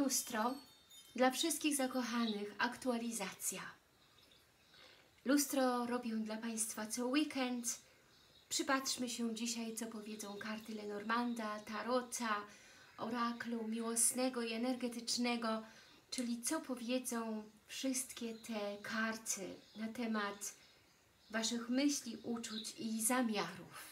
Lustro dla wszystkich zakochanych, aktualizacja. Lustro robię dla Państwa co weekend. Przypatrzmy się dzisiaj, co powiedzą karty Lenormanda, Tarota, oraklu miłosnego i energetycznego, czyli co powiedzą wszystkie te karty na temat Waszych myśli, uczuć i zamiarów.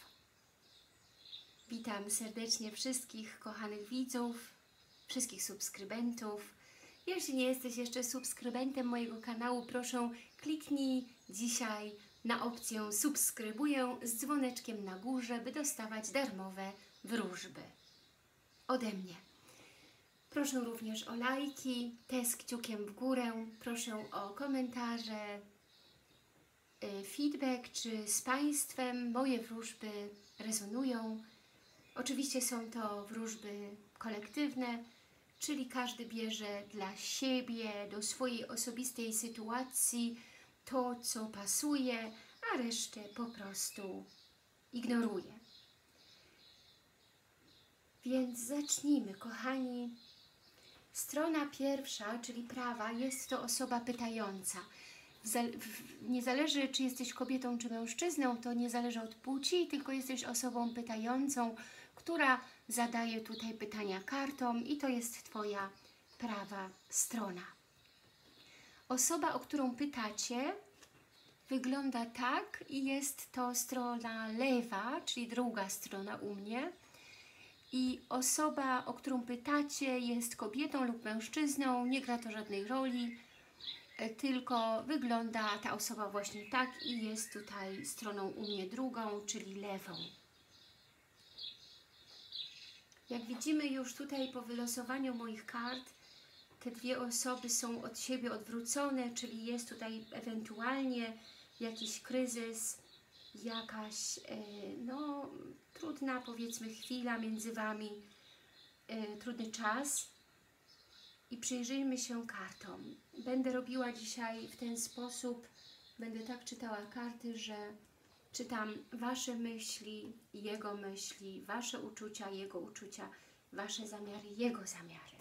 Witam serdecznie wszystkich kochanych widzów, wszystkich subskrybentów. Jeśli nie jesteś jeszcze subskrybentem mojego kanału, proszę kliknij dzisiaj na opcję subskrybuję z dzwoneczkiem na górze, by dostawać darmowe wróżby ode mnie. Proszę również o lajki, te z kciukiem w górę, proszę o komentarze, feedback, czy z Państwem moje wróżby rezonują. Oczywiście są to wróżby kolektywne, czyli każdy bierze dla siebie, do swojej osobistej sytuacji to, co pasuje, a resztę po prostu ignoruje. Więc zacznijmy, kochani. Strona pierwsza, czyli prawa, jest to osoba pytająca. Nie zależy, czy jesteś kobietą, czy mężczyzną, to nie zależy od płci, tylko jesteś osobą pytającą, która zadaje tutaj pytania kartom i to jest Twoja prawa strona. Osoba, o którą pytacie, wygląda tak i jest to strona lewa, czyli druga strona u mnie. I osoba, o którą pytacie, jest kobietą lub mężczyzną, nie gra to żadnej roli, tylko wygląda ta osoba właśnie tak i jest tutaj stroną u mnie drugą, czyli lewą. Jak widzimy już tutaj po wylosowaniu moich kart, te dwie osoby są od siebie odwrócone, czyli jest tutaj ewentualnie jakiś kryzys, jakaś no, trudna, powiedzmy, chwila między Wami, trudny czas. I przyjrzyjmy się kartom. Będę robiła dzisiaj w ten sposób, będę tak czytała karty, że czytam Wasze myśli, jego myśli, Wasze uczucia, jego uczucia, Wasze zamiary, jego zamiary.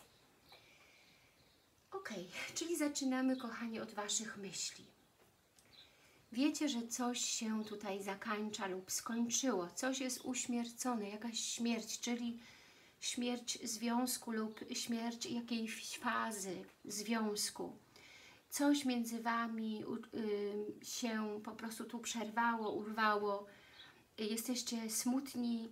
Ok, czyli zaczynamy, kochani, od Waszych myśli. Wiecie, że coś się tutaj zakańcza lub skończyło, coś jest uśmiercone, jakaś śmierć, czyli śmierć związku lub śmierć jakiejś fazy związku. Coś między Wami się po prostu tu przerwało, urwało. Jesteście smutni.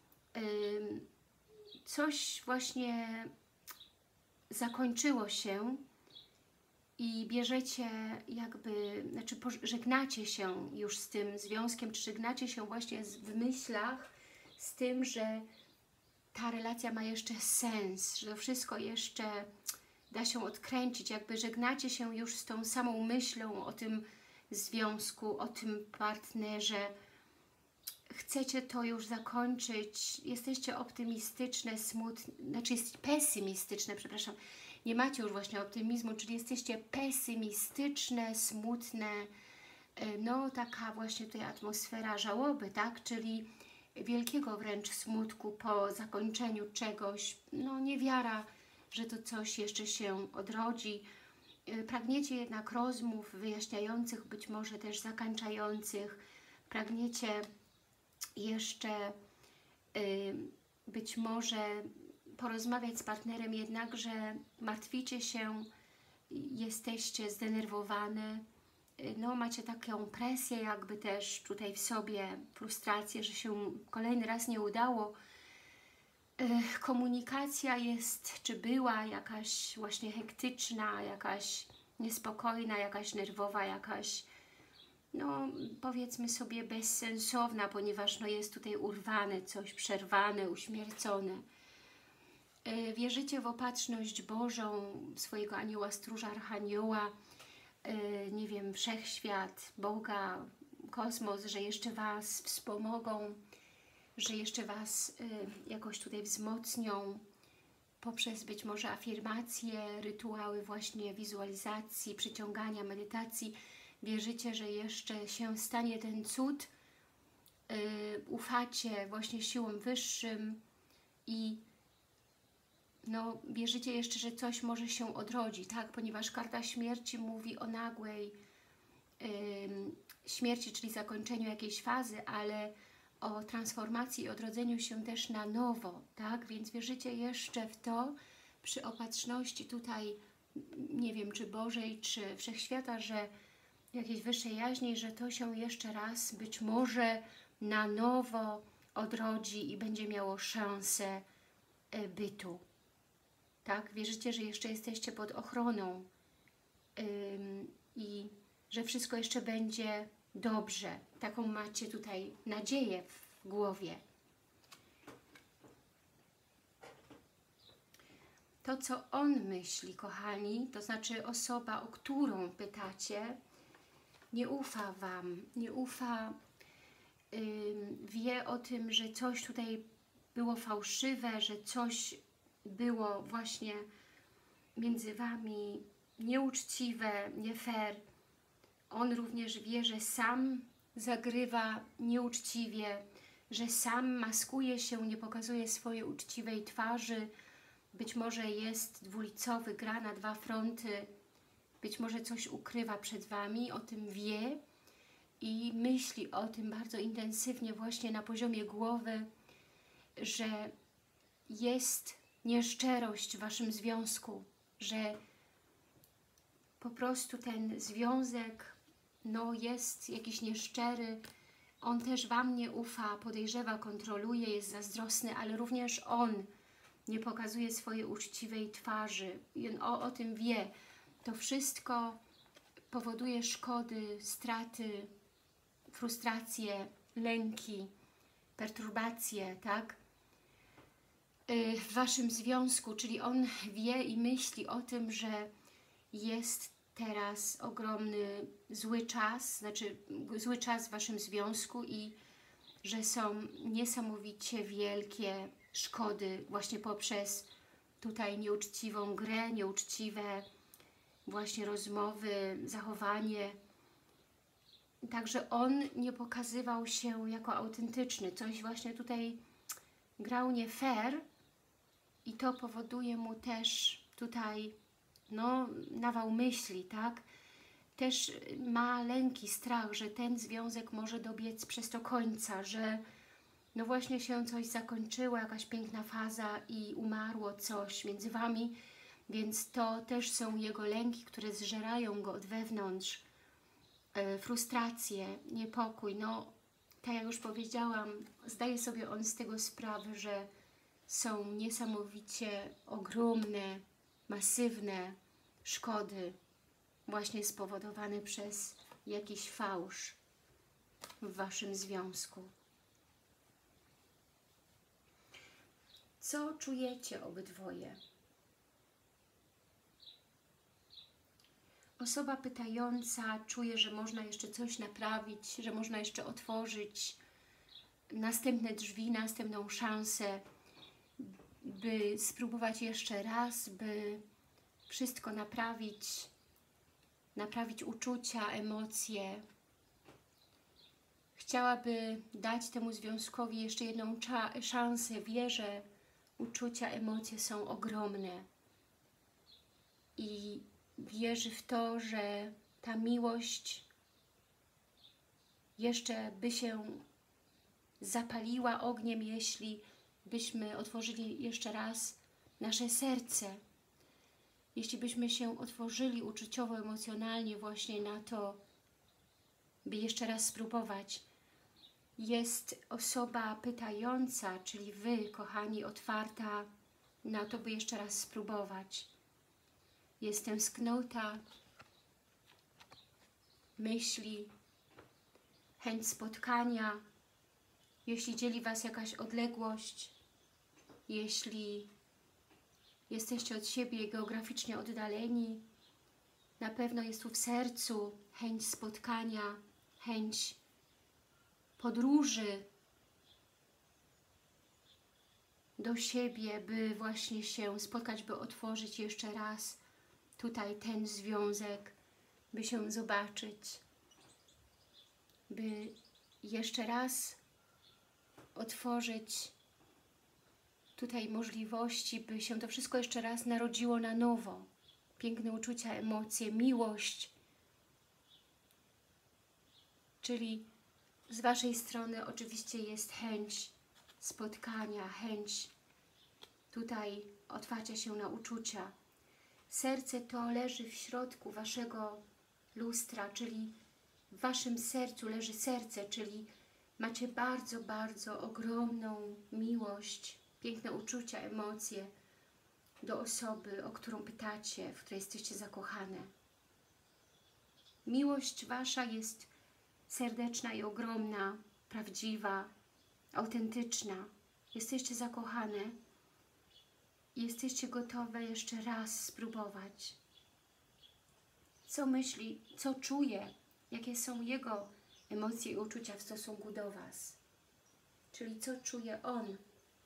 Coś właśnie zakończyło się i bierzecie jakby, znaczy żegnacie się już z tym związkiem, czy żegnacie się właśnie w myślach z tym, że ta relacja ma jeszcze sens, że to wszystko jeszcze da się odkręcić, jakby żegnacie się już z tą samą myślą o tym związku, o tym partnerze. Chcecie to już zakończyć, jesteście optymistyczne, smutne, znaczy jest pesymistyczne, przepraszam, nie macie już właśnie optymizmu, czyli jesteście pesymistyczne, smutne, no taka właśnie tutaj atmosfera żałoby, tak, czyli wielkiego wręcz smutku po zakończeniu czegoś, no niewiara, że to coś jeszcze się odrodzi. Pragniecie jednak rozmów wyjaśniających, być może też zakończających. Pragniecie jeszcze być może porozmawiać z partnerem, jednakże martwicie się, jesteście zdenerwowane, no macie taką presję jakby też tutaj w sobie, frustrację, że się kolejny raz nie udało. Komunikacja jest, czy była jakaś właśnie hektyczna, jakaś niespokojna, jakaś nerwowa, jakaś, no powiedzmy sobie bezsensowna, ponieważ no jest tutaj urwane, coś przerwane, uśmiercone. Wierzycie w opatrzność Bożą, swojego anioła stróża, archanioła, nie wiem, wszechświat, Boga, kosmos, że jeszcze Was wspomogą, że jeszcze Was jakoś tutaj wzmocnią poprzez być może afirmacje, rytuały właśnie wizualizacji, przyciągania, medytacji. Wierzycie, że jeszcze się stanie ten cud, ufacie właśnie siłom wyższym i no, wierzycie jeszcze, że coś może się odrodzi, tak? Ponieważ karta śmierci mówi o nagłej śmierci, czyli zakończeniu jakiejś fazy, ale o transformacji i odrodzeniu się też na nowo, tak? Więc wierzycie jeszcze w to, przy opatrzności tutaj, nie wiem, czy Bożej, czy Wszechświata, że jakiejś wyższej jaźni, że to się jeszcze raz być może na nowo odrodzi i będzie miało szansę bytu. Tak? Wierzycie, że jeszcze jesteście pod ochroną i że wszystko jeszcze będzie dobrze. Taką macie tutaj nadzieję w głowie. To, co on myśli, kochani, to znaczy osoba, o którą pytacie, nie ufa Wam, nie ufa, wie o tym, że coś tutaj było fałszywe, że coś było właśnie między Wami nieuczciwe, nie fair. On również wie, że sam zagrywa nieuczciwie, że sam maskuje się, nie pokazuje swojej uczciwej twarzy. Być może jest dwulicowy, gra na dwa fronty, być może coś ukrywa przed Wami, o tym wie i myśli o tym bardzo intensywnie właśnie na poziomie głowy, że jest nieszczerość w Waszym związku, że po prostu ten związek no, jest jakiś nieszczery. On też Wam nie ufa, podejrzewa, kontroluje, jest zazdrosny, ale również on nie pokazuje swojej uczciwej twarzy. I on o tym wie. To wszystko powoduje szkody, straty, frustracje, lęki, perturbacje, tak? W Waszym związku, czyli on wie i myśli o tym, że jest teraz ogromny zły czas, znaczy zły czas w Waszym związku i że są niesamowicie wielkie szkody właśnie poprzez tutaj nieuczciwą grę, nieuczciwe właśnie rozmowy, zachowanie. Także on nie pokazywał się jako autentyczny. Coś właśnie tutaj grał nie fair i to powoduje mu też tutaj no, nawał myśli, tak? Też ma lęki, strach, że ten związek może dobiec przez to końca, że no właśnie się coś zakończyło, jakaś piękna faza i umarło coś między Wami, więc to też są jego lęki, które zżerają go od wewnątrz, frustracje, niepokój. No, tak jak już powiedziałam, zdaje sobie on z tego sprawę, że są niesamowicie ogromne, masywne szkody właśnie spowodowane przez jakiś fałsz w Waszym związku. Co czujecie obydwoje? Osoba pytająca czuje, że można jeszcze coś naprawić, że można jeszcze otworzyć następne drzwi, następną szansę, by spróbować jeszcze raz, by wszystko naprawić uczucia, emocje. Chciałaby dać temu związkowi jeszcze jedną szansę. Wie, że uczucia, emocje są ogromne i wierzy w to, że ta miłość jeszcze by się zapaliła ogniem, jeśli byśmy otworzyli jeszcze raz nasze serce. Jeśli byśmy się otworzyli uczuciowo, emocjonalnie właśnie na to, by jeszcze raz spróbować. Jest osoba pytająca, czyli Wy, kochani, otwarta na to, by jeszcze raz spróbować. Jest tęsknota, myśli, chęć spotkania. Jeśli dzieli Was jakaś odległość, jeśli jesteście od siebie geograficznie oddaleni, na pewno jest tu w sercu chęć spotkania, chęć podróży do siebie, by właśnie się spotkać, by otworzyć jeszcze raz tutaj ten związek, by się zobaczyć, by jeszcze raz otworzyć tutaj możliwości, by się to wszystko jeszcze raz narodziło na nowo. Piękne uczucia, emocje, miłość. Czyli z Waszej strony oczywiście jest chęć spotkania, chęć tutaj otwarcia się na uczucia. Serce to leży w środku Waszego lustra, czyli w Waszym sercu leży serce, czyli macie bardzo, bardzo ogromną miłość, piękne uczucia, emocje do osoby, o którą pytacie, w której jesteście zakochane. Miłość Wasza jest serdeczna i ogromna, prawdziwa, autentyczna. Jesteście zakochane i jesteście gotowe jeszcze raz spróbować. Co myśli, co czuje, jakie są jego emocje i uczucia w stosunku do Was. Czyli co czuje on.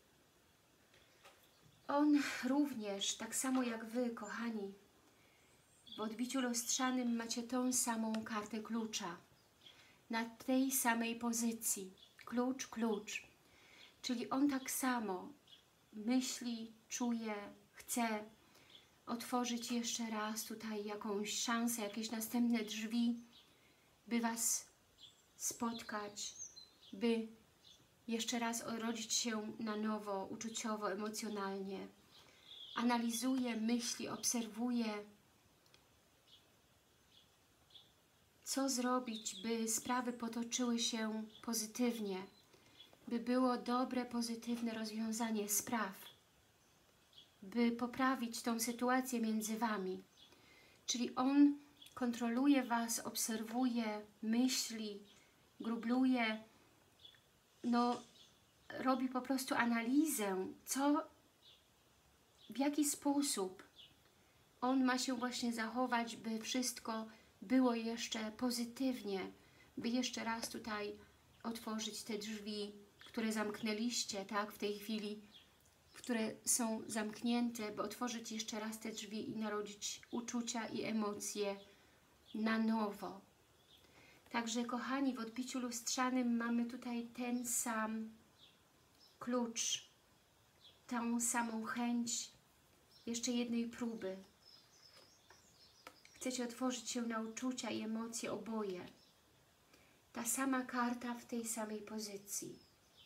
On również, tak samo jak Wy, kochani, w odbiciu lustrzanym macie tą samą kartę klucza. Na tej samej pozycji. Klucz, klucz. Czyli on tak samo myśli, czuje, chce otworzyć jeszcze raz tutaj jakąś szansę, jakieś następne drzwi, by Was spotkać, by jeszcze raz odrodzić się na nowo, uczuciowo, emocjonalnie. Analizuje, myśli, obserwuje, co zrobić, by sprawy potoczyły się pozytywnie, by było dobre, pozytywne rozwiązanie spraw, by poprawić tą sytuację między Wami. Czyli on kontroluje Was, obserwuje, myśli, grubluje, no robi po prostu analizę, w jaki sposób on ma się właśnie zachować, by wszystko było jeszcze pozytywnie, by jeszcze raz tutaj otworzyć te drzwi, które zamknęliście, tak, w tej chwili, które są zamknięte, by otworzyć jeszcze raz te drzwi i narodzić uczucia i emocje na nowo. Także, kochani, w odbiciu lustrzanym mamy tutaj ten sam klucz, tą samą chęć jeszcze jednej próby. Chcecie otworzyć się na uczucia i emocje oboje. Ta sama karta w tej samej pozycji.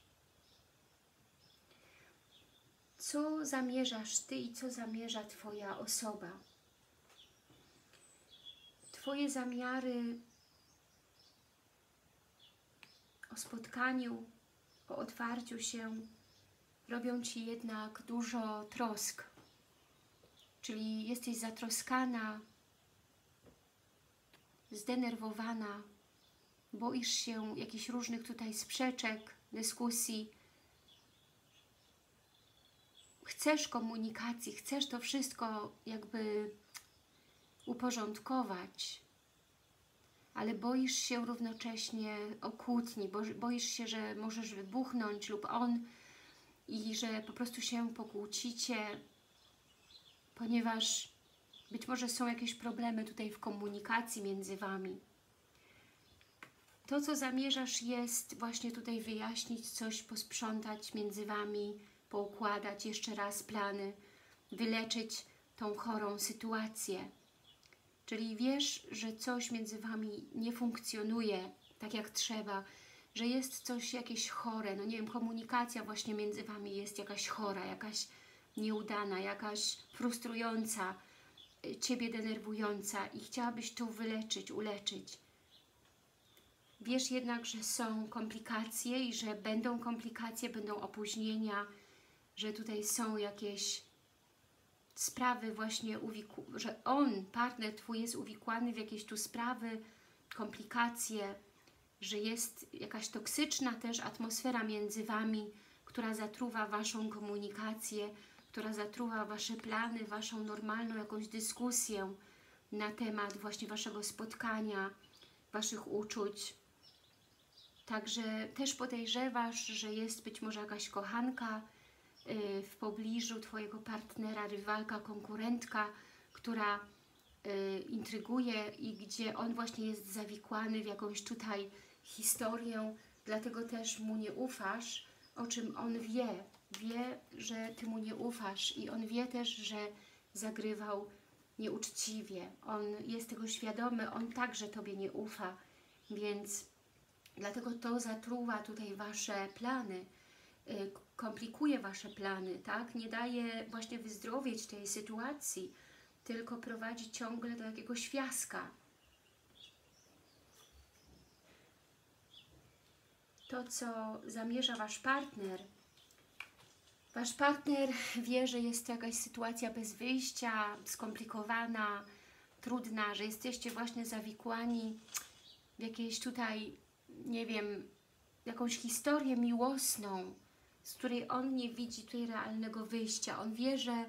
Co zamierzasz Ty i co zamierza Twoja osoba? Twoje zamiary o spotkaniu, o otwarciu się robią Ci jednak dużo trosk. Czyli jesteś zatroskana, zdenerwowana, boisz się jakichś różnych tutaj sprzeczek, dyskusji. Chcesz komunikacji, chcesz to wszystko jakby uporządkować, ale boisz się równocześnie o kłótni, boisz się, że możesz wybuchnąć lub on i że po prostu się pokłócicie, ponieważ być może są jakieś problemy tutaj w komunikacji między Wami. To, co zamierzasz, jest właśnie tutaj wyjaśnić coś, posprzątać między Wami, poukładać jeszcze raz plany, wyleczyć tą chorą sytuację. Czyli wiesz, że coś między Wami nie funkcjonuje tak jak trzeba, że jest coś jakieś chore, no nie wiem, komunikacja właśnie między Wami jest jakaś chora, jakaś nieudana, jakaś frustrująca, Ciebie denerwująca i chciałabyś to wyleczyć, uleczyć. Wiesz jednak, że są komplikacje i że będą komplikacje, będą opóźnienia, że tutaj są jakieś sprawy właśnie, że on, partner Twój jest uwikłany w jakieś tu sprawy, komplikacje, że jest jakaś toksyczna też atmosfera między Wami, która zatruwa Waszą komunikację, która zatruwa Wasze plany, Waszą normalną jakąś dyskusję na temat właśnie Waszego spotkania, Waszych uczuć. Także też podejrzewasz, że jest być może jakaś kochanka w pobliżu Twojego partnera, rywalka, konkurentka, która intryguje i gdzie on właśnie jest zawikłany w jakąś tutaj historię, dlatego też mu nie ufasz, o czym on wie. Wie, że Ty mu nie ufasz i on wie też, że zagrywał nieuczciwie. On jest tego świadomy, on także Tobie nie ufa, więc dlatego to zatruwa tutaj Wasze plany, komplikuje Wasze plany, tak? Nie daje właśnie wyzdrowieć tej sytuacji, tylko prowadzi ciągle do jakiegoś fiaska. To, co zamierza Wasz partner wie, że jest to jakaś sytuacja bez wyjścia, skomplikowana, trudna, że jesteście właśnie zawikłani w jakieś tutaj, nie wiem, jakąś historię miłosną, z której on nie widzi tutaj realnego wyjścia. On wie, że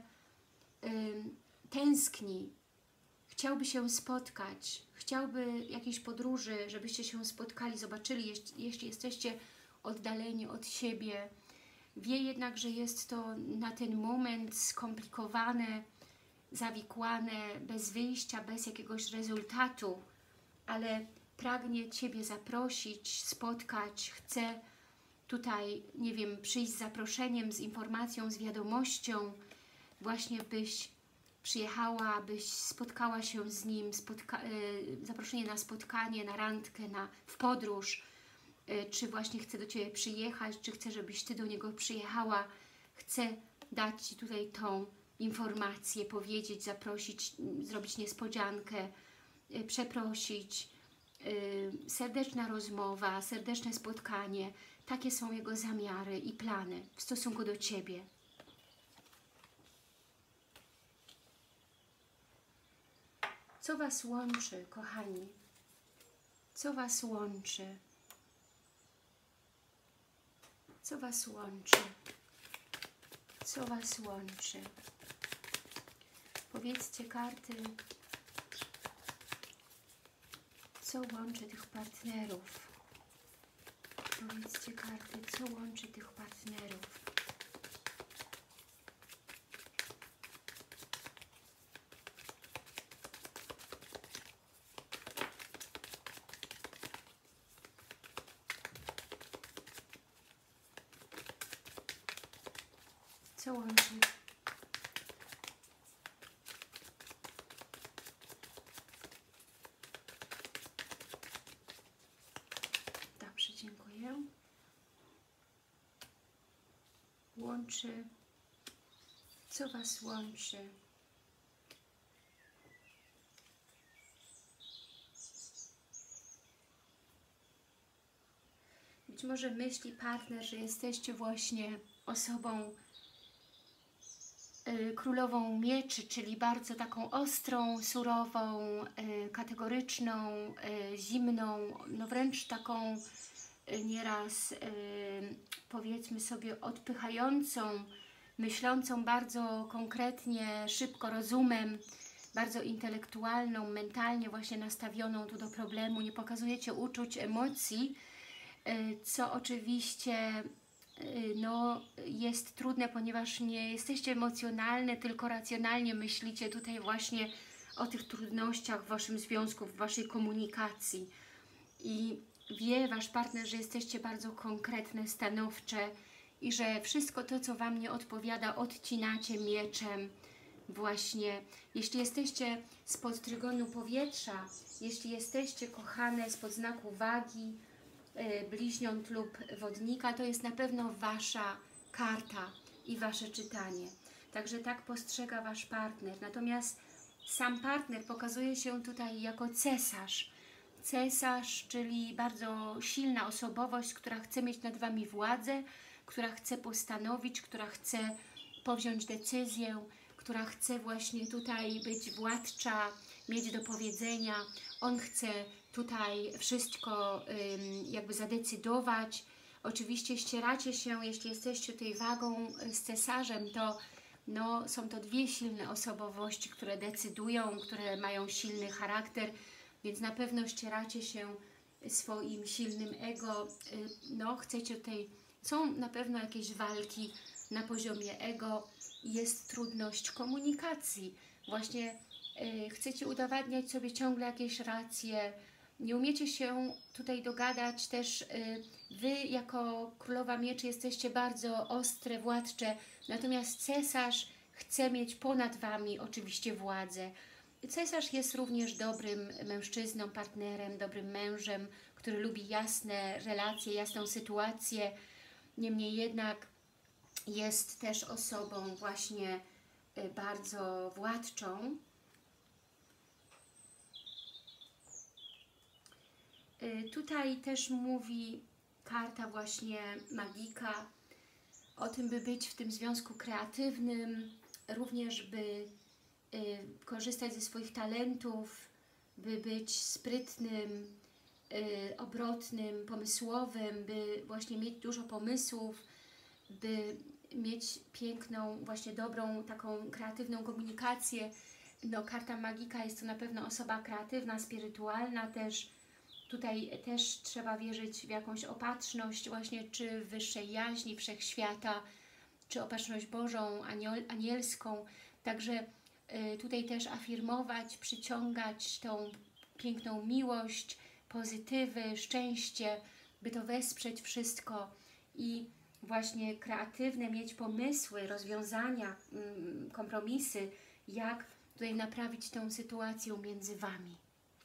tęskni, chciałby się spotkać, chciałby jakiejś podróży, żebyście się spotkali, zobaczyli, jeśli jesteście oddaleni od siebie. Wie jednak, że jest to na ten moment skomplikowane, zawikłane, bez wyjścia, bez jakiegoś rezultatu, ale pragnie Ciebie zaprosić, spotkać, chce tutaj, nie wiem, przyjść z zaproszeniem, z informacją, z wiadomością, właśnie byś przyjechała, byś spotkała się z nim, zaproszenie na spotkanie, na randkę, w podróż, czy właśnie chce do Ciebie przyjechać, czy chce, żebyś Ty do niego przyjechała, chce dać Ci tutaj tą informację, powiedzieć, zaprosić, zrobić niespodziankę, przeprosić, serdeczna rozmowa, serdeczne spotkanie. Takie są jego zamiary i plany w stosunku do Ciebie. Co Was łączy, kochani? Co Was łączy? Co Was łączy? Co Was łączy? Powiedzcie, karty, co łączy tych partnerów? Powiedzcie, karty, co łączy tych partnerów? Co łączy? Dobrze, dziękuję. Łączy. Co Was łączy? Być może myśli partner, że jesteście właśnie osobą królową mieczy, czyli bardzo taką ostrą, surową, kategoryczną, zimną, no wręcz taką nieraz powiedzmy sobie odpychającą, myślącą bardzo konkretnie, szybko, rozumem, bardzo intelektualną, mentalnie właśnie nastawioną tu do problemu. Nie pokazujecie uczuć, emocji, co oczywiście no, jest trudne, ponieważ nie jesteście emocjonalne, tylko racjonalnie myślicie tutaj właśnie o tych trudnościach w Waszym związku, w Waszej komunikacji. I wie Wasz partner, że jesteście bardzo konkretne, stanowcze i że wszystko to, co Wam nie odpowiada, odcinacie mieczem. Właśnie, jeśli jesteście spod trygonu powietrza, jeśli jesteście kochane spod znaku wagi, bliźniąt lub wodnika, to jest na pewno Wasza karta i Wasze czytanie. Także tak postrzega Wasz partner. Natomiast sam partner pokazuje się tutaj jako cesarz. Cesarz, czyli bardzo silna osobowość, która chce mieć nad Wami władzę, która chce postanowić, która chce powziąć decyzję, która chce właśnie tutaj być władcza, mieć do powiedzenia. On chce tutaj wszystko jakby zadecydować. Oczywiście ścieracie się, jeśli jesteście tutaj wagą z cesarzem, to no, są to dwie silne osobowości, które decydują, które mają silny charakter, więc na pewno ścieracie się swoim silnym ego. No, chcecie tutaj, są na pewno jakieś walki na poziomie ego, jest trudność komunikacji. Właśnie chcecie udowadniać sobie ciągle jakieś racje, nie umiecie się tutaj dogadać też Wy jako królowa mieczy jesteście bardzo ostre, władcze, natomiast cesarz chce mieć ponad Wami oczywiście władzę. Cesarz jest również dobrym mężczyzną, partnerem, dobrym mężem, który lubi jasne relacje, jasną sytuację. Niemniej jednak jest też osobą właśnie bardzo władczą. Tutaj też mówi karta właśnie magika o tym, by być w tym związku kreatywnym, również by korzystać ze swoich talentów, by być sprytnym, obrotnym, pomysłowym, by właśnie mieć dużo pomysłów, by mieć piękną, właśnie dobrą, taką kreatywną komunikację. No, karta magika jest to na pewno osoba kreatywna, spirytualna też. Tutaj też trzeba wierzyć w jakąś opatrzność właśnie, czy wyższej jaźni wszechświata, czy opatrzność Bożą, anielską. Także tutaj też afirmować, przyciągać tą piękną miłość, pozytywy, szczęście, by to wesprzeć wszystko i właśnie kreatywne mieć pomysły, rozwiązania, kompromisy, jak tutaj naprawić tę sytuację między Wami.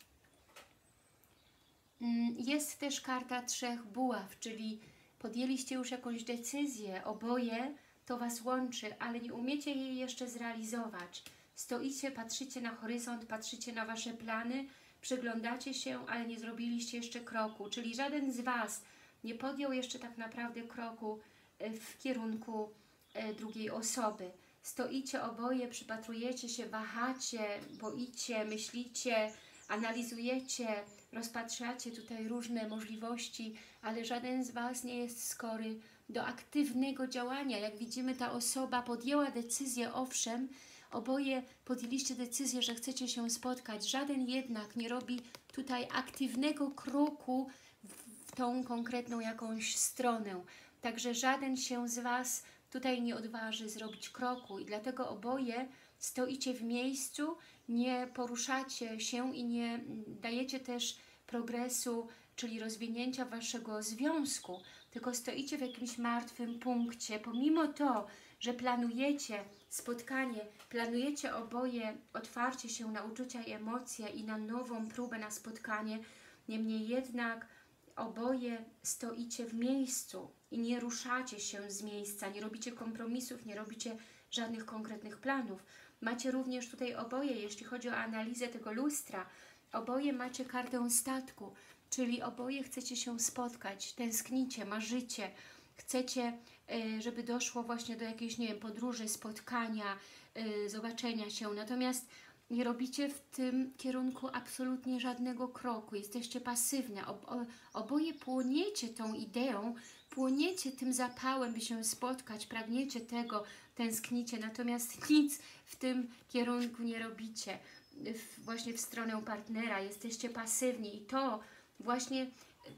Jest też karta 3 buław, czyli podjęliście już jakąś decyzję, oboje to Was łączy, ale nie umiecie jej jeszcze zrealizować. Stoicie, patrzycie na horyzont, patrzycie na Wasze plany, przyglądacie się, ale nie zrobiliście jeszcze kroku, czyli żaden z Was nie podjął jeszcze tak naprawdę kroku w kierunku drugiej osoby. Stoicie oboje, przypatrujecie się, wahacie, boicie, myślicie, analizujecie, rozpatrzacie tutaj różne możliwości, ale żaden z Was nie jest skory do aktywnego działania. Jak widzimy, ta osoba podjęła decyzję, owszem, oboje podjęliście decyzję, że chcecie się spotkać. Żaden jednak nie robi tutaj aktywnego kroku w tą konkretną jakąś stronę. Także żaden się z Was tutaj nie odważy zrobić kroku i dlatego oboje stoicie w miejscu, nie poruszacie się i nie dajecie też progresu, czyli rozwinięcia Waszego związku, tylko stoicie w jakimś martwym punkcie, pomimo to, że planujecie spotkanie, planujecie oboje otwarcie się na uczucia i emocje i na nową próbę, na spotkanie, niemniej jednak oboje stoicie w miejscu i nie ruszacie się z miejsca, nie robicie kompromisów, nie robicie żadnych konkretnych planów. Macie również tutaj oboje, jeśli chodzi o analizę tego lustra, oboje macie kartę statku, czyli oboje chcecie się spotkać, tęsknicie, marzycie, chcecie, żeby doszło właśnie do jakiejś, nie wiem, podróży, spotkania, zobaczenia się. Natomiast nie robicie w tym kierunku absolutnie żadnego kroku. Jesteście pasywne. Oboje płoniecie tą ideą, płoniecie tym zapałem, by się spotkać, pragniecie tego, tęsknicie, natomiast nic w tym kierunku nie robicie. Właśnie w stronę partnera jesteście pasywni i to właśnie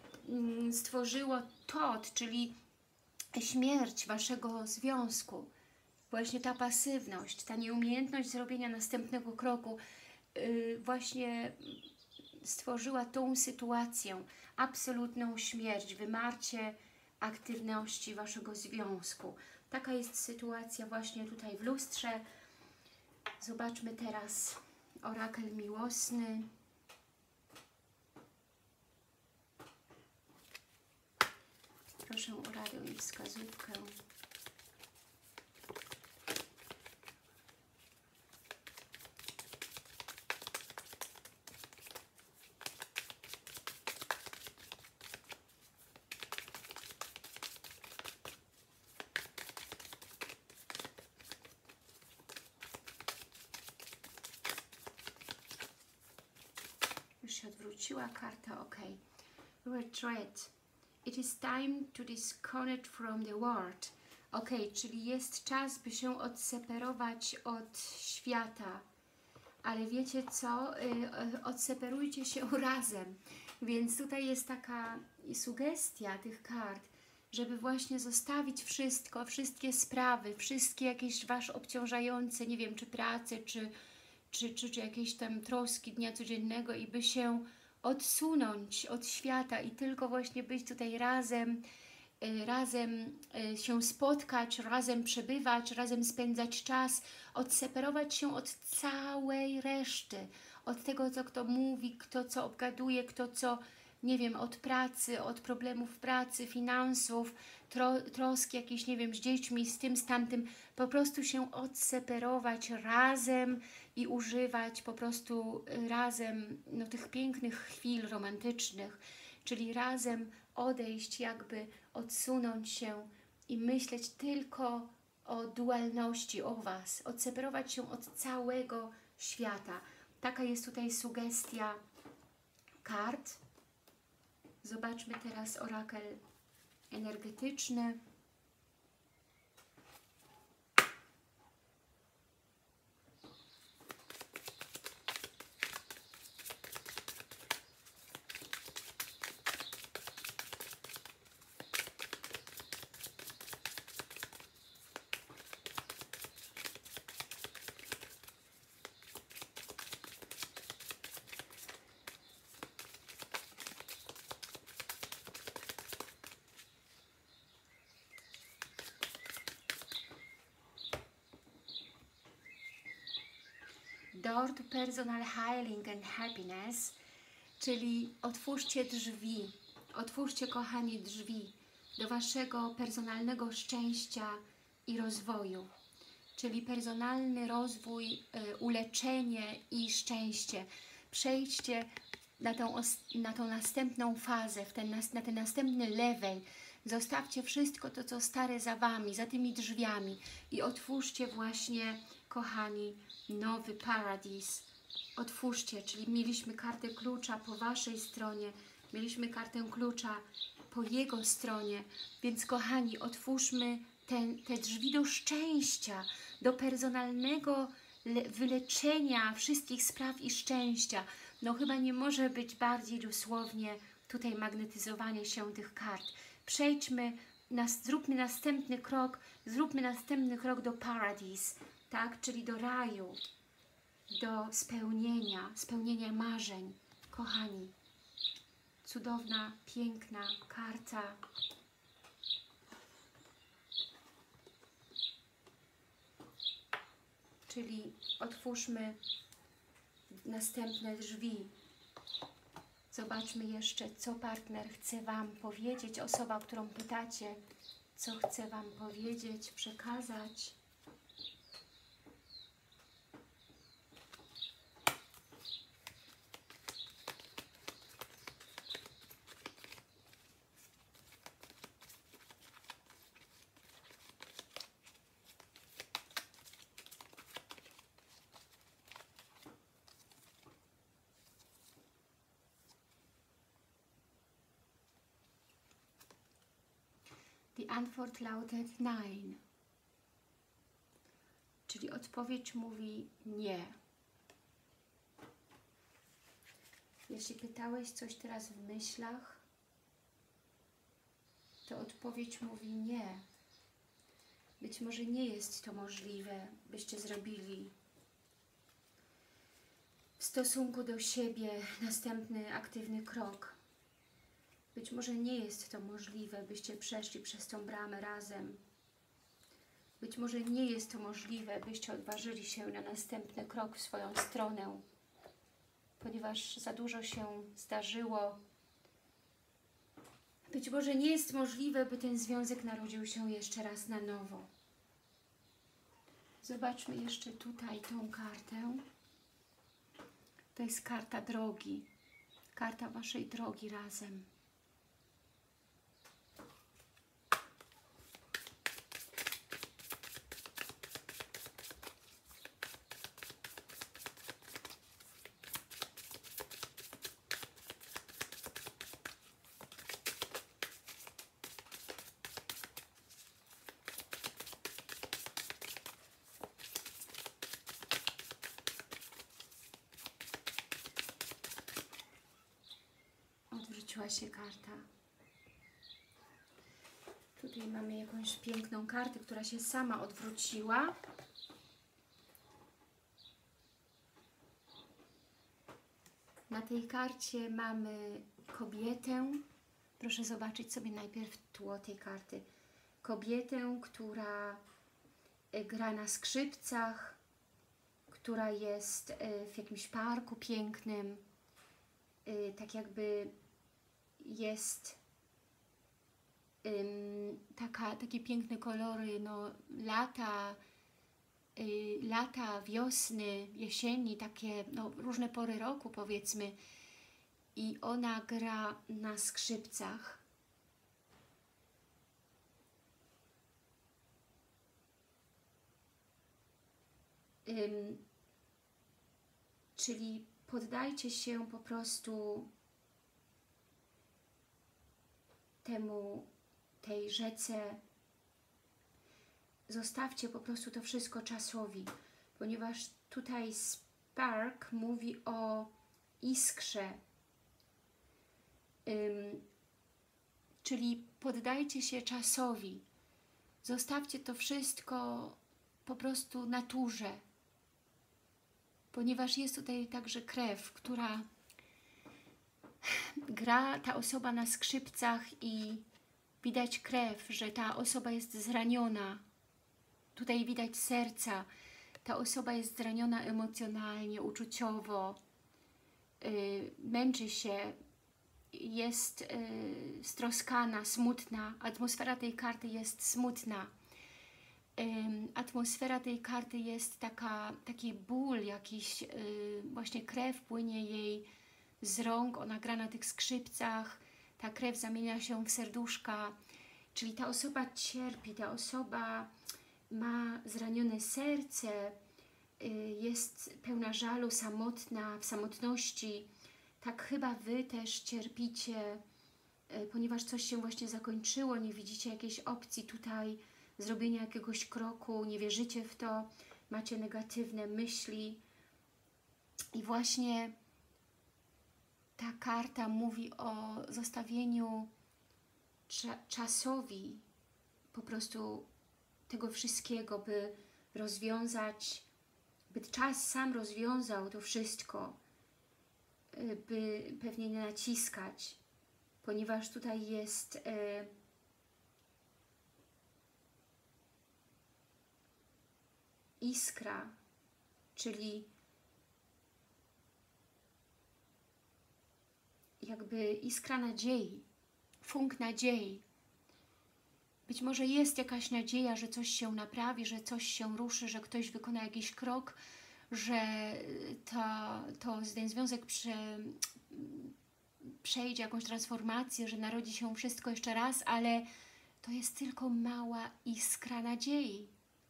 stworzyło tot, czyli śmierć Waszego związku. Właśnie ta pasywność, ta nieumiejętność zrobienia następnego kroku właśnie stworzyła tą sytuację, absolutną śmierć, wymarcie aktywności Waszego związku. Taka jest sytuacja właśnie tutaj w lustrze. Zobaczmy teraz orakel miłosny. Proszę o radę i wskazówkę. Już się odwróciła karta, ok. Retreat. It is time to disconnect from the world. Ok, czyli jest czas, by się odseparować od świata. Ale wiecie co? Odseparujcie się razem. Więc tutaj jest taka sugestia tych kart, żeby właśnie zostawić wszystko, wszystkie sprawy, wszystkie jakieś Wasze obciążające, nie wiem, czy pracę, czy jakieś tam troski dnia codziennego i by się odsunąć od świata i tylko właśnie być tutaj razem, razem się spotkać, razem przebywać, razem spędzać czas, odseparować się od całej reszty, od tego, co kto mówi, kto co obgaduje, kto co, nie wiem, od pracy, od problemów pracy, finansów, troski jakieś, nie wiem, z dziećmi, z tym, z tamtym, po prostu się odseparować razem i używać po prostu razem no, tych pięknych chwil romantycznych, czyli razem odejść, jakby odsunąć się i myśleć tylko o dualności, o Was, odseparować się od całego świata. Taka jest tutaj sugestia kart. Zobaczmy teraz orakel energetyczny. Door to personal healing and happiness, czyli otwórzcie drzwi, otwórzcie, kochani, drzwi do Waszego personalnego szczęścia i rozwoju, czyli personalny rozwój, uleczenie i szczęście. Przejdźcie na tą następną fazę, na ten następny level. Zostawcie wszystko to, co stare za Wami, za tymi drzwiami i otwórzcie właśnie, kochani, nowy paradis. Otwórzcie, czyli mieliśmy kartę klucza po Waszej stronie, mieliśmy kartę klucza po jego stronie, więc kochani, otwórzmy te drzwi do szczęścia, do personalnego wyleczenia wszystkich spraw i szczęścia. No chyba nie może być bardziej dosłownie tutaj magnetyzowanie się tych kart. Przejdźmy, zróbmy następny krok do paradis, tak, czyli do raju, do spełnienia marzeń. Kochani, cudowna, piękna karta. Czyli otwórzmy następne drzwi. Zobaczmy jeszcze, co partner chce Wam powiedzieć, osoba, o którą pytacie, co chce Wam powiedzieć, przekazać. Die Antwort lautet Nein. Czyli odpowiedź mówi nie. Jeśli pytałeś coś teraz w myślach, to odpowiedź mówi nie. Być może nie jest to możliwe, byście zrobili w stosunku do siebie następny aktywny krok. Być może nie jest to możliwe, byście przeszli przez tą bramę razem. Być może nie jest to możliwe, byście odważyli się na następny krok w swoją stronę, ponieważ za dużo się zdarzyło. Być może nie jest możliwe, by ten związek narodził się jeszcze raz na nowo. Zobaczmy jeszcze tutaj tą kartę. To jest karta drogi, karta Waszej drogi razem. Odwróciła się karta. Tutaj mamy jakąś piękną kartę, która się sama odwróciła. Na tej karcie mamy kobietę. Proszę zobaczyć sobie najpierw tło tej karty. Kobietę, która gra na skrzypcach, która jest w jakimś parku pięknym, tak jakby jest takie piękne kolory, no, lata, wiosny, jesieni, takie no, różne pory roku, powiedzmy. I ona gra na skrzypcach. Czyli poddajcie się po prostu tej rzece, zostawcie po prostu to wszystko czasowi, ponieważ tutaj Spark mówi o iskrze, czyli poddajcie się czasowi, zostawcie to wszystko po prostu naturze, ponieważ jest tutaj także krew, która gra ta osoba na skrzypcach i widać krew, że ta osoba jest zraniona. Tutaj widać serca. Ta osoba jest zraniona emocjonalnie, uczuciowo, męczy się, jest stroskana, smutna. Atmosfera tej karty jest smutna. Atmosfera tej karty jest taki ból, jakiś właśnie krew płynie jej z rąk, ona gra na tych skrzypcach, ta krew zamienia się w serduszka, czyli ta osoba cierpi, ta osoba ma zranione serce, jest pełna żalu, samotna, w samotności. Tak chyba Wy też cierpicie, ponieważ coś się właśnie zakończyło, nie widzicie jakiejś opcji tutaj zrobienia jakiegoś kroku, nie wierzycie w to, macie negatywne myśli i właśnie ta karta mówi o zostawieniu czasowi po prostu tego wszystkiego, by rozwiązać, by czas sam rozwiązał to wszystko, by pewnie nie naciskać, ponieważ tutaj jest iskra, czyli jakby iskra nadziei, funk nadziei. Być może jest jakaś nadzieja, że coś się naprawi, że coś się ruszy, że ktoś wykona jakiś krok, że ten związek przejdzie jakąś transformację, że narodzi się wszystko jeszcze raz, ale to jest tylko mała iskra nadziei.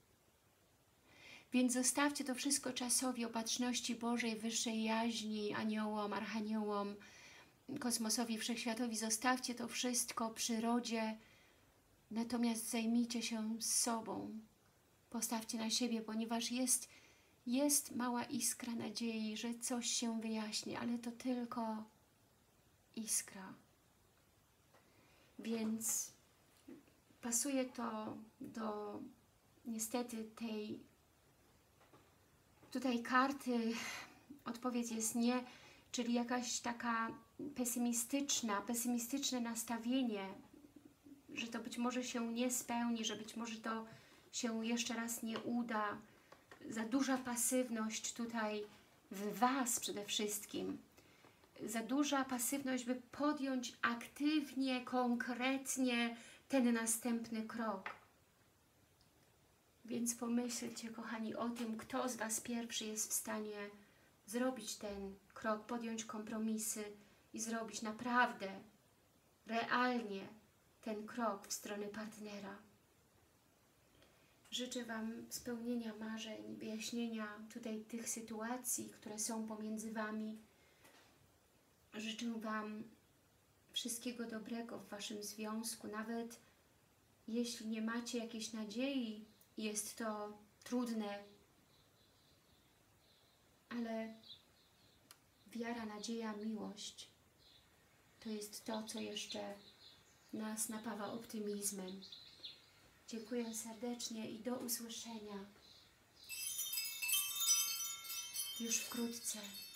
Więc zostawcie to wszystko czasowi, opatrzności Bożej, wyższej jaźni, aniołom, archaniołom, kosmosowi, wszechświatowi. Zostawcie to wszystko przyrodzie, natomiast zajmijcie się sobą. Postawcie na siebie, ponieważ jest mała iskra nadziei, że coś się wyjaśni, ale to tylko iskra. Więc pasuje to do niestety tej tutaj karty, odpowiedź jest nie, czyli jakaś taka pesymistyczne nastawienie, że to być może się nie spełni, że być może to się jeszcze raz nie uda. Za duża pasywność tutaj w Was przede wszystkim. Za duża pasywność, by podjąć aktywnie, konkretnie ten następny krok. Więc pomyślcie, kochani, o tym, kto z Was pierwszy jest w stanie zrobić ten krok, podjąć kompromisy i zrobić naprawdę, realnie ten krok w stronę partnera. Życzę Wam spełnienia marzeń, wyjaśnienia tutaj tych sytuacji, które są pomiędzy Wami. Życzę Wam wszystkiego dobrego w Waszym związku, nawet jeśli nie macie jakiejś nadziei, jest to trudne, ale wiara, nadzieja, miłość to jest to, co jeszcze nas napawa optymizmem. Dziękuję serdecznie i do usłyszenia już wkrótce.